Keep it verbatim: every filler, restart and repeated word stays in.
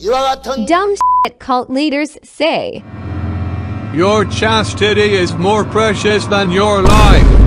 Dumb shit cult leaders say. Your chastity is more precious than your life.